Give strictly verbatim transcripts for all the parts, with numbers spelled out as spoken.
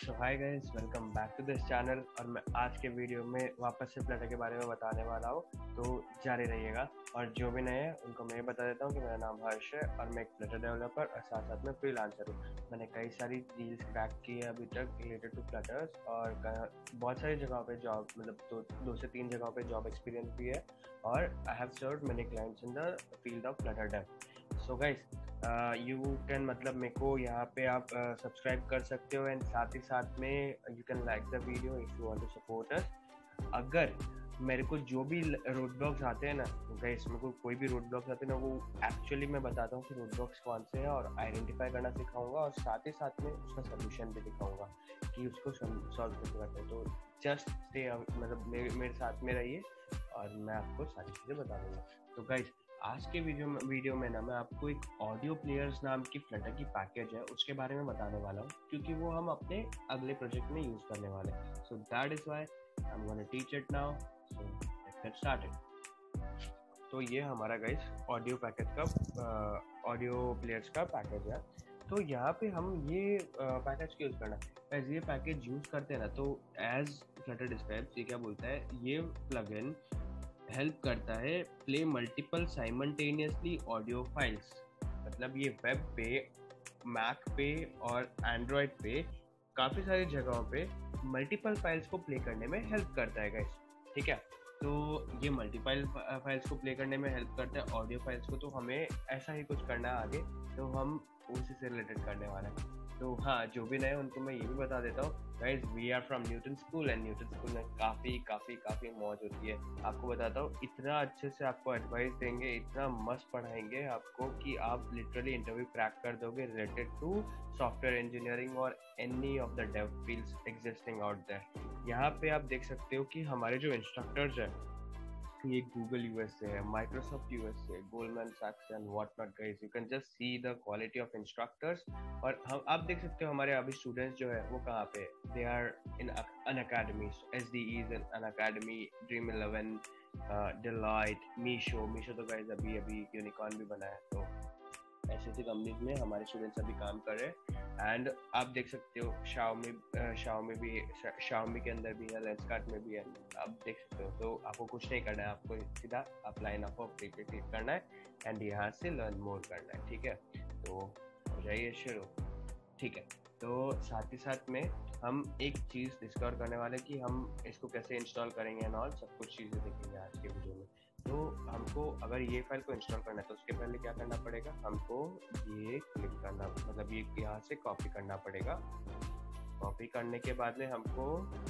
So hi guys, welcome back to this channel. और मैं आज के वीडियो में वापस से फ्लटर के बारे में बताने वाला हूँ, तो जारी रहिएगा। और जो भी नए हैं उनको मैं ये बता देता हूँ कि मेरा नाम हर्ष है और मैं एक फ्लटर डेवलपर और साथ साथ में फ्रीलांसर हूँ। मैंने कई सारी डील्स क्रैक की है अभी तक रिलेटेड टू फ्लटर्स, और बहुत सारी जगहों पे जॉब मतलब दो दो से तीन जगहों पे जॉब एक्सपीरियंस भी है। और I have served many clients in the field of Flutter dev. So guys, you can मतलब मेरे को यहाँ पे आप सब्सक्राइब uh, कर सकते हो, एंड साथ ही साथ में you can like the video if you want to support us. अगर मेरे को जो भी रोड ब्लॉक्स आते हैं ना गाइस, मेरे को कोई भी रोड ब्लॉक्स आते हैं ना, वो एक्चुअली मैं बताता हूँ कि रोड ब्लॉक्स कौन से हैं और आइडेंटिफाई करना सिखाऊंगा, और साथ ही साथ में उसका सोल्यूशन भी दिखाऊंगा कि उसको सॉल्व कैसे करते हैं। तो जस्ट स्टे मतलब मेरे, मेरे साथ में रहिए और मैं आपको सारी चीज़ें बता दूंगा। तो गाइस, आज के वीडियो में वीडियो में ना मैं आपको एक ऑडियो प्लेयर्स नाम की फ्लटर की पैकेज है उसके बारे में बताने वाला हूँ, क्योंकि वो हम अपने अगले प्रोजेक्ट में यूज करने वाले हैं। So that is why I am gonna teach it now. So let's get started. तो ये हमारा गाइस ऑडियो पैकेज का ऑडियो प्लेयर्स का पैकेज है। तो यहाँ पे हम ये पैकेज यूज करना है। एज ये पैकेज यूज करते हैं ना, तो एज फ्लटर डिस्क्राइब्स, ये क्या बोलता है, ये प्लगइन हेल्प करता है play multiple simultaneously audio files. मतलब ये वेब पे, मैक पे और एंड्रॉयड पे काफ़ी सारी जगहों पे मल्टीपल फाइल्स को प्ले करने में हेल्प करता है गाइस। ठीक है, तो ये मल्टीपल फाइल्स को प्ले करने में हेल्प करता है ऑडियो फाइल्स को। तो हमें ऐसा ही कुछ करना है आगे, तो हम उसी से रिलेटेड करने वाले हैं। तो हाँ, जो भी नए उनको मैं ये भी बता देता हूँ guys, we are from Newton school, and Newton school में काफ़ी काफ़ी काफ़ी मौज होती है। आपको बताता हूँ, इतना अच्छे से आपको एडवाइस देंगे, इतना मस्त पढ़ाएंगे आपको कि आप लिटरली इंटरव्यू क्रैक कर दोगे रिलेटेड टू सॉफ्टवेयर इंजीनियरिंग और any of the dev fields existing out there. यहाँ पे आप देख सकते हो कि हमारे जो इंस्ट्रक्टर्स हैं, ये गूगल यूएसए है, माइक्रोसॉफ्ट यूएसए, गोल्डमैन सैक्स and what not guys. You can just see the quality of instructors. और हम आप देख सकते हो हमारे अभी स्टूडेंट्स जो है वो कहाँ पे, they are in Unacademy, S D is in Unacademy, Dream Eleven, Deloitte, Meesho. Meesho तो गाइस अभी अभी यूनिकॉर्न भी बना है। तो ऐसी ऐसी कंपनीज में हमारे स्टूडेंट्स अभी काम कर रहे हैं। एंड आप देख सकते हो शाओमी शाओमी भी शाओमी के अंदर भी है, लेंसकार्ट में भी है, आप देख सकते हो। तो आपको कुछ नहीं करना है, आपको सीधा आप लाइन ऑफ ऑफ पे क्लिक करना है एंड यहाँ से लर्न मोर करना है। ठीक है, तो हो जाइए शुरू। ठीक है, तो साथ ही साथ में हम एक चीज़ डिस्कवर करने वाले कि हम इसको कैसे इंस्टॉल करेंगे एंड ऑल सब कुछ चीज़ें देखेंगे आज के वीडियो में। तो हमको अगर ये फाइल को इंस्टॉल करना है तो उसके पहले क्या करना पड़ेगा, हमको ये क्लिक करना, मतलब ये यहाँ से कॉपी करना पड़ेगा। कॉपी करने के बाद में हमको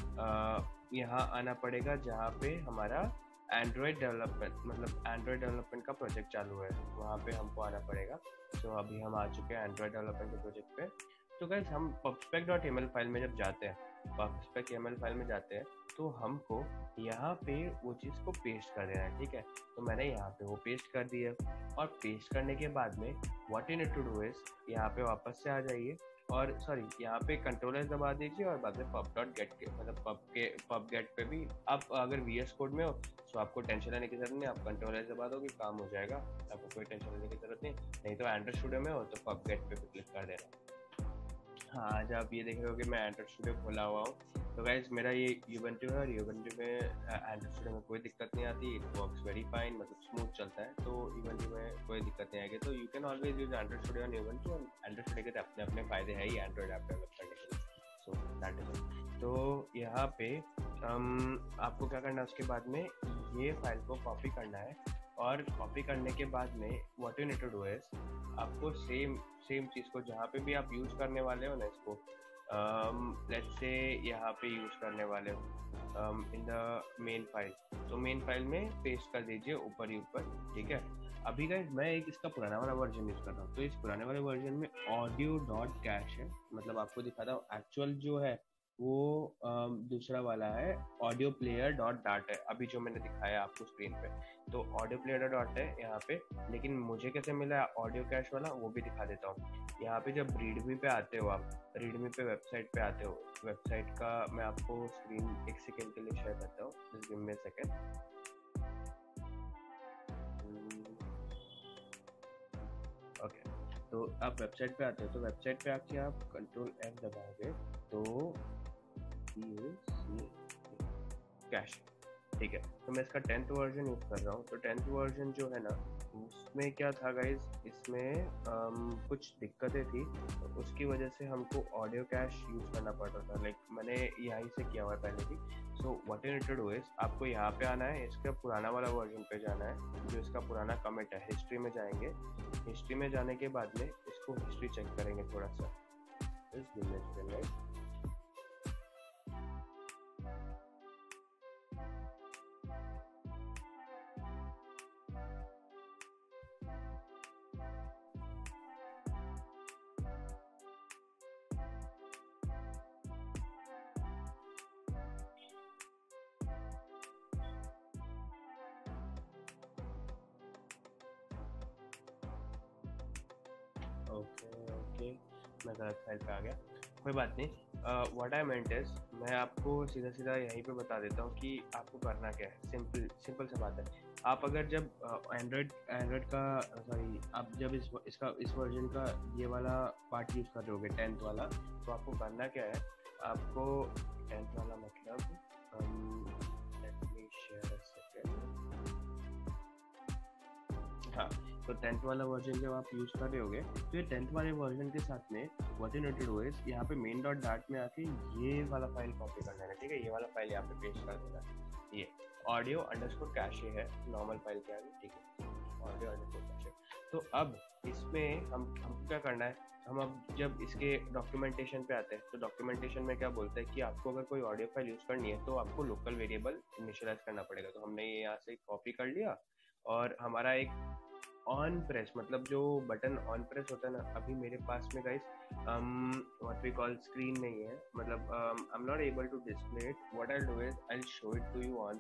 यहाँ आना पड़ेगा जहाँ पे हमारा एंड्रॉयड डेवलपमेंट मतलब एंड्रॉयड डेवलपमेंट का प्रोजेक्ट चालू है, वहाँ पे हमको आना पड़ेगा। तो अभी हम आ चुके हैं एंड्रॉयड डेवलपमेंट के प्रोजेक्ट पे। तो गाइस, हम pubspec dot M L file में जब जाते हैं, पबस्पेक एम एल फाइल में जाते हैं, तो हमको यहाँ पे वो चीज़ को पेस्ट कर देना है। ठीक है, तो मैंने यहाँ पे वो पेस्ट कर दिया, और पेस्ट करने के बाद में what you need to do is यहाँ पे वापस से आ जाइए, और सॉरी यहाँ पे कंट्रोल एस दबा दीजिए, और बाद में पब डॉट गेट के मतलब पब के पब गेट पे भी आप अगर वी एस कोड में हो तो आपको टेंशन लेने की जरूरत नहीं, आप कंट्रोल एस दबा दोगे काम हो जाएगा, आपको कोई टेंशन लेने की जरूरत नहीं। नहीं तो एंड्रॉइड स्टूडियो में हो तो पब गेट पे भी क्लिक कर देना। हाँ, आज आप ये देख रहे हो कि मैं एंड्रॉइड स्टूडियो खोला हुआ हूँ। तो गाइज, मेरा ये यूबेंटू है, और यूबेंटू में एंड्रॉइड स्टूडियो में कोई दिक्कत नहीं आती, इट वर्क्स वेरी फाइन, मतलब स्मूथ चलता है। तो यूबेंटू में कोई दिक्कत नहीं आएगी। तो you can always use Android Studio और यूबेंटू। और एंड्रॉइड स्टूडियो के तो अपने अपने फायदे हैं ही एंड्रॉइड ऐप डेवलप करने के लिए। So that is. तो यहाँ पे um, आपको क्या करना है, उसके बाद में ये फाइल को कॉपी करना है, और कॉपी करने के बाद में what you need to do is आपको सेम सेम चीज़ को जहाँ पे भी आप यूज़ करने वाले हो ना, इसको लेट्स से यहाँ पे यूज़ करने वाले हो इन द मेन फाइल, तो मेन फाइल में पेस्ट कर दीजिए ऊपर ही ऊपर। ठीक है, अभी गाइस मैं एक इसका पुराना वाला वर्जन यूज़ कर रहा हूँ, तो इस पुराने वाले वर्जन में ऑडियो डॉट कैश है, मतलब आपको दिखाता हूँ एक्चुअल जो है वो um, दूसरा वाला है, ऑडियो प्लेयर डॉट डाट है अभी जो मैंने दिखाया आपको स्क्रीन पे। तो ऑडियो प्लेयर डॉट है यहाँ पे, लेकिन मुझे कैसे मिला ऑडियो कैश वाला वो भी दिखा देता हूँ। यहाँ पे जब रीडमी पे आते हो, आप रीडमी पे वेबसाइट पे आते हो, वेबसाइट का मैं आपको स्क्रीन एक सेकेंड के लिए शेयर करता हूँ, just give me a second. Okay, तो आप वेबसाइट पे आते हो, तो वेबसाइट पे आके आप कंट्रोल एफ दबाओगे तो कैश, ठीक है। तो मैं इसका टेंथ वर्जन यूज़ कर रहा हूँ। तो टेंथ वर्जन जो है ना, उसमें क्या था गाइज, इसमें आम, कुछ दिक्कतें थी, तो उसकी वजह से हमको ऑडियो कैश यूज़ करना पड़ रहा था। लाइक मैंने यहीं से किया हुआ है पहले भी। So what you need to do is, आपको यहाँ पे आना है, इसका पुराना वाला वर्जन पे जाना है, जो इसका पुराना कमिट है। हिस्ट्री में जाएंगे, हिस्ट्री में जाने के बाद में इसको हिस्ट्री चेक करेंगे थोड़ा सा इस इमेज पे, राइट। ओके ओके, मैं गलत फाइल पे आ गया, कोई बात नहीं। व्हाट आई मेंट इज, मैं आपको सीधा सीधा यहीं पे बता देता हूँ कि आपको करना क्या है। सिंपल सिंपल सा बात है। आप अगर जब एंड्रॉयड uh, एंड्रॉयड का सॉरी uh, आप जब इस इसका इस वर्जन का ये वाला पार्ट यूज़ कर रहे होगे, टेंथ वाला, तो आपको करना क्या है, आपको टेंथ वाला मतलब let me share a second, हाँ। तो टेंथ वाला वर्जन जब आप यूज़ कर रहे होगे, तो ये टेंथ वाले वर्जन के साथ में what you need to do is, यहाँ पे मेन डॉट डाट में आके ये वाला फाइल कॉपी करना है, ठीक है। ये वाला फाइल यहाँ पे पेस्ट कर देना है। ये ऑडियो अंडरस्कोर कैशे है, नॉर्मल फाइल के आगे, ठीक है, ऑडियो अंडरस्कोर कैशे। तो अब इसमें हम हमको क्या करना है, हम अब जब इसके डॉक्यूमेंटेशन पे आते हैं, तो डॉक्यूमेंटेशन में क्या बोलता है कि आपको अगर कोई ऑडियो फाइल यूज़ करनी है तो आपको लोकल वेरिएबल इनिशियलाइज करना पड़ेगा। तो हमने ये यहाँ से कॉपी कर लिया, और हमारा एक ऑन प्रेस, मतलब जो बटन ऑन प्रेस होता है ना, अभी मेरे पास में guys what we call screen नहीं है, मतलब I am not able to display it. What I do is I will show it to you on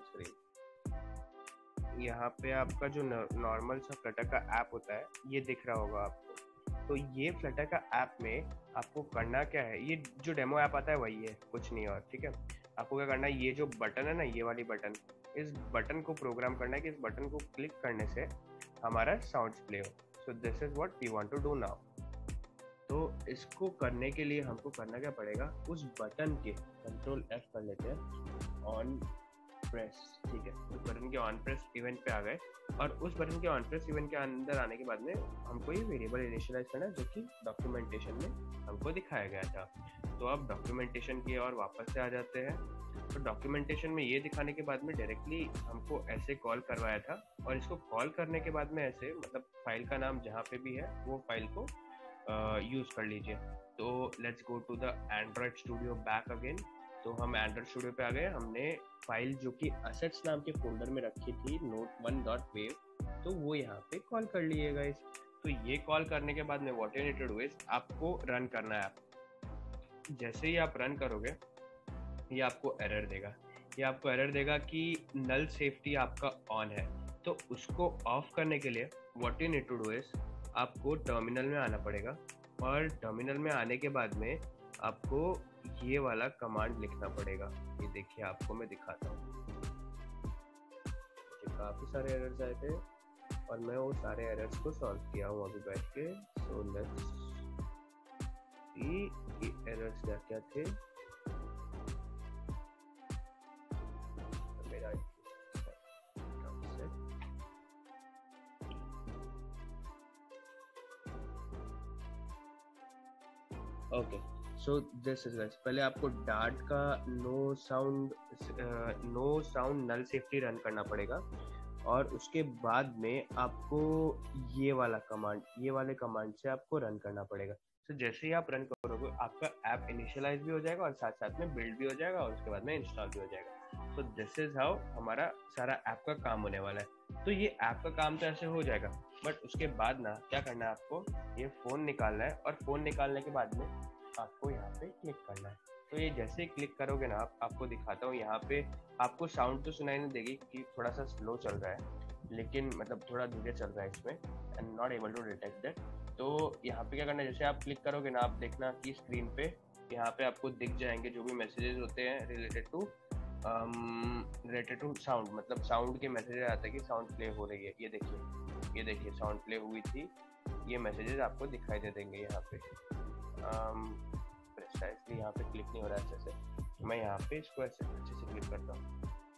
screen. यहाँ पे आपका जो नॉर्मल सा फ्लटर का ऐप होता है, ये दिख रहा होगा आपको। तो ये फ्लटर का ऐप में आपको करना क्या है, ये जो डेमो ऐप आता है वही है, कुछ नहीं और, ठीक है। आपको क्या करना है, ये जो बटन है ना, ये वाली बटन, इस बटन को प्रोग्राम करना है कि इस बटन को क्लिक करने से हमारा साउंड्स प्ले हो। So this is what we want to do now. तो इसको करने के लिए हमको करना क्या पड़ेगा, उस बटन के कंट्रोल एफ कर लेते हैं, ऑन प्रेस, ठीक है। उस बटन के ऑन प्रेस इवेंट पे आ गए, और उस बटन के ऑन प्रेस इवेंट के अंदर आने के बाद में हमको ये वेरिएबल इनिशियलाइज करना है, जो कि डॉक्यूमेंटेशन में हमको दिखाया गया था। तो अब डॉक्यूमेंटेशन की और वापस से आ जाते हैं। तो डॉक्यूमेंटेशन में ये दिखाने के बाद में डायरेक्टली हमको ऐसे कॉल करवाया था, और इसको कॉल करने के बाद में ऐसे, मतलब फाइल का नाम जहाँ पे भी है वो फाइल को यूज़ कर लीजिए। तो let's go to the Android Studio back again. तो हम एंड्रॉयड स्टूडियो पे आ गए, हमने फाइल जो कि असेट्स नाम के फोल्डर में रखी थी, नोट वन डॉट वेव, तो वो यहाँ पे कॉल कर लिए गाइस। तो ये कॉल करने के बाद में what you need to do is, आपको रन करना है ऐप। जैसे ही आप रन करोगे, ये आपको एरर देगा, ये आपको एरर देगा कि नल सेफ्टी आपका ऑन है। तो उसको ऑफ करने के लिए what you need to do is, आपको टर्मिनल में आना पड़ेगा, और टर्मिनल में आने के बाद में आपको ये वाला कमांड लिखना पड़ेगा। ये देखिए, आपको मैं दिखाता हूँ। मुझे काफ़ी सारे एरर्स आए थे, और मैं वो सारे एरर्स को सॉल्व किया हूँ अभी बैठ के। सो लेट्स सी कि एरर्स क्या क्या थे। Okay, so this is guys, पहले आपको डार्ट का no sound no sound null safety run करना पड़ेगा, और उसके बाद में आपको ये वाला कमांड, ये वाले कमांड से आपको रन करना पड़ेगा। तो so, जैसे ही आप रन करोगे, आपका ऐप इनिशियलाइज भी हो जाएगा, और साथ साथ में बिल्ड भी हो जाएगा, और उसके बाद में इंस्टॉल भी हो जाएगा। सो दिस इज हाउ हमारा सारा ऐप का काम होने वाला है। तो ये ऐप का काम तो ऐसे हो जाएगा, बट उसके बाद ना क्या करना है, आपको ये फ़ोन निकालना है, और फ़ोन निकालने के बाद में आपको यहाँ पे क्लिक करना है। तो ये जैसे ही क्लिक करोगे ना, आप आपको दिखाता हूँ, यहाँ पे आपको साउंड तो सुनाई नहीं देगी क्योंकि थोड़ा सा स्लो चल रहा है, लेकिन मतलब थोड़ा धीरे चल रहा है इसमें, and not able to detect that. तो यहाँ पे क्या करना है, जैसे आप क्लिक करोगे ना, आप देखना कि स्क्रीन पे यहाँ पे आपको दिख जाएंगे जो भी मैसेजेस होते हैं related to related to sound, मतलब साउंड के मैसेजेस आते हैं कि साउंड प्ले हो रही है। ये देखिए ये देखिए साउंड प्ले हुई थी, ये मैसेजेस आपको दिखाई दे देंगे यहाँ पे। प्रिसाइजली यहाँ पे क्लिक नहीं हो रहा है अच्छे से, मैं यहाँ पे इसको ऐसे अच्छे से क्लिक करता हूँ।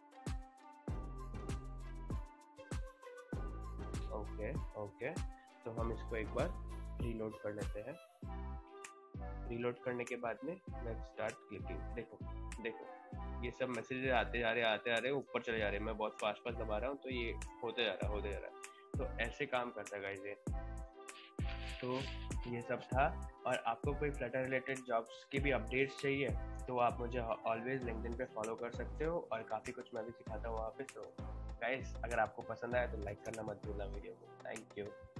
ओके ओके, तो हम इसको एक बार रीलोड कर लेते हैं। रीलोड करने के बाद में लेट्स स्टार्ट क्लिकिंग। देखो देखो ये सब मैसेजेस आते जा रहे आते आ रहे ऊपर चले जा रहे हैं, मैं बहुत फास्ट फास्ट दबा रहा हूँ तो ये होते जा रहा होते जा रहा है। तो ऐसे काम करता है गाइस ये। तो ये सब था, और आपको कोई फ्लटर रिलेटेड जॉब्स की भी अपडेट्स चाहिए तो आप मुझे ऑलवेज लिंक्डइन पे फॉलो कर सकते हो, और काफ़ी कुछ मैं भी सिखाता हूँ वहाँ पे। तो गाइस अगर आपको पसंद आया तो लाइक करना मत भूलना वीडियो को। Thank you.